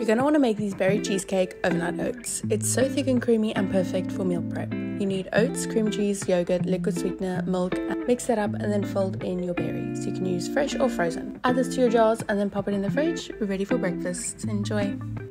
You're going to want to make these berry cheesecake overnight oats. It's so thick and creamy and perfect for meal prep. You need oats, cream cheese, yogurt, liquid sweetener, milk, and mix that up and then fold in your berries. You can use fresh or frozen. Add this to your jars and then pop it in the fridge. We're ready for breakfast. Enjoy!